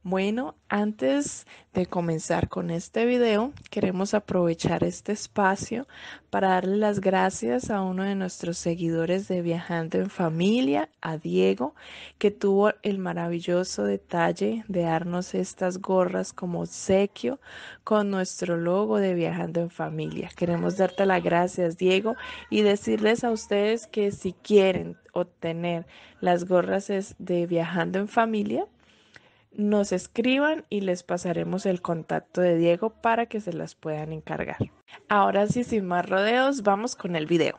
Bueno, antes de comenzar con este video, queremos aprovechar este espacio para darle las gracias a uno de nuestros seguidores de Viajando en Familia, a Diego, que tuvo el maravilloso detalle de darnos estas gorras como obsequio con nuestro logo de Viajando en Familia. Queremos darte las gracias, Diego, y decirles a ustedes que si quieren obtener las gorras de Viajando en Familia, nos escriban y les pasaremos el contacto de Diego para que se las puedan encargar. Ahora sí, sin más rodeos, vamos con el video.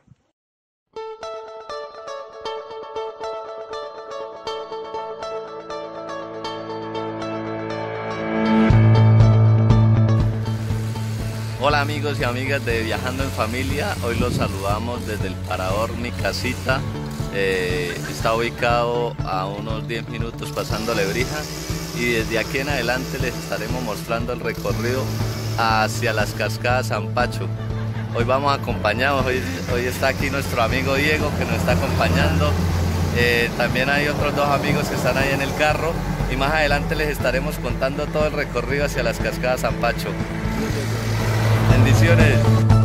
Hola amigos y amigas de Viajando en Familia, hoy los saludamos desde el Parador Mi Casita. Está ubicado a unos 10 minutos pasando Lebrija y desde aquí en adelante les estaremos mostrando el recorrido hacia las cascadas San Pacho. Hoy vamos acompañados, hoy está aquí nuestro amigo Diego que nos está acompañando. También hay otros dos amigos que están ahí en el carro y más adelante les estaremos contando todo el recorrido hacia las cascadas San Pacho. Bendiciones.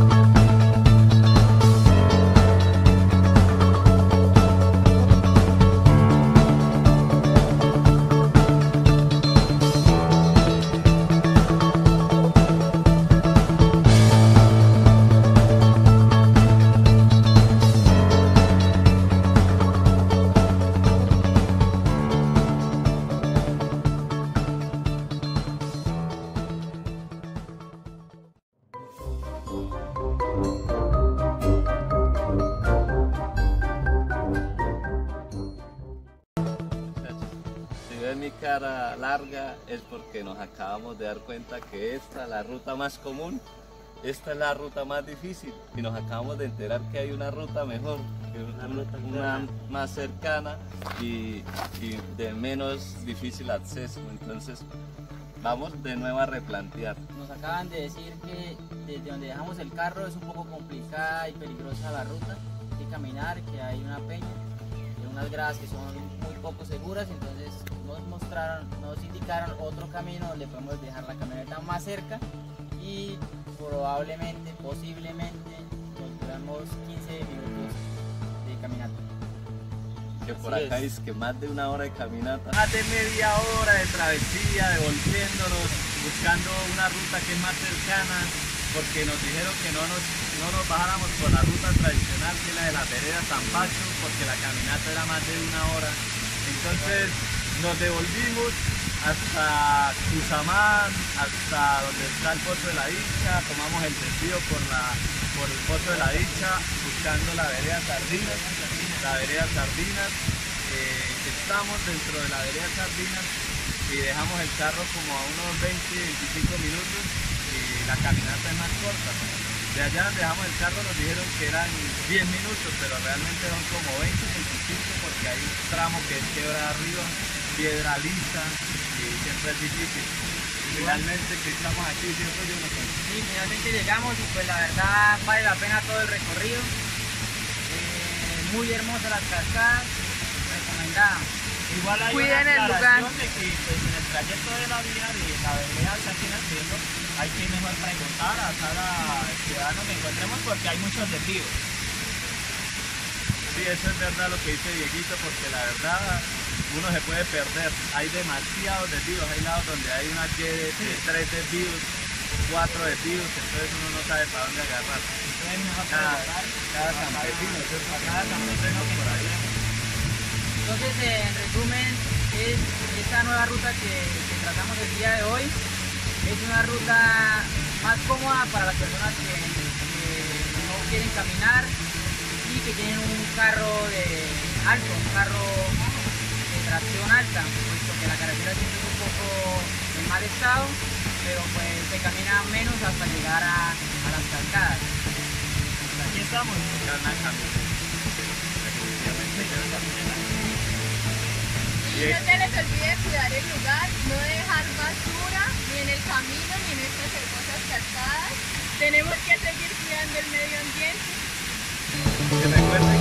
Mi cara larga es porque nos acabamos de dar cuenta que esta es la ruta más común, esta es la ruta más difícil y nos acabamos de enterar que hay una ruta mejor, una más cercana y de menos difícil acceso. Entonces vamos de nuevo a replantear. Nos acaban de decir que desde donde dejamos el carro es un poco complicada y peligrosa la ruta, hay que caminar, que hay una peña, y unas gradas que son muy poco seguras, entonces nos indicaron otro camino donde podemos dejar la camioneta más cerca y probablemente, posiblemente, nos duramos 15 minutos de caminata. Que por acá es que más de una hora de caminata. Más de media hora de travesía, devolviéndonos, buscando una ruta que es más cercana, porque nos dijeron que no nos bajáramos por la ruta tradicional, que es la de la vereda San Pacho, porque la caminata era más de una hora. Entonces nos devolvimos hasta Cusamán, hasta donde está el Pozo de la Dicha, tomamos el desvío por el Pozo de la Dicha, buscando la vereda Sardinas. Estamos dentro de la vereda Sardinas y dejamos el carro como a unos 20-25 minutos y la caminata es más corta. De allá donde dejamos el carro nos dijeron que eran 10 minutos, pero realmente son como 20-25 porque hay un tramo que es quebrada arriba, piedra lisa y siempre es difícil. Finalmente que estamos aquí, ¿cierto, Jonathan? Sí, finalmente llegamos y pues la verdad vale la pena todo el recorrido. Muy hermosas las cascadas, recomendada. Igual hay Cuiden una el lugar. aclaración de que pues, en el trayecto de la vía de la vereda que aquí haciendo hay que mejor preguntar a cada ciudadano que encontremos porque hay muchos desvíos. Sí, eso es verdad lo que dice Dieguito, porque la verdad uno se puede perder. Hay demasiados desvíos, hay lados donde hay una Y de 3 desvíos, 4 desvíos, entonces uno no sabe para dónde agarrar. Cada campesino, cada campesino por ahí. Entonces, en resumen, esta nueva ruta que tratamos el día de hoy es una ruta más cómoda para las personas que no quieren caminar y que tienen un carro alto, un carro de tracción alta, puesto que la carretera siempre es un poco en mal estado, pero pues se camina menos hasta llegar a las cascadas. Aquí estamos, ya una camioneta. Y no se les olvide cuidar el lugar, no dejar basura ni en el camino ni en estas hermosas cascadas. Tenemos que seguir cuidando el medio ambiente. Que recuerden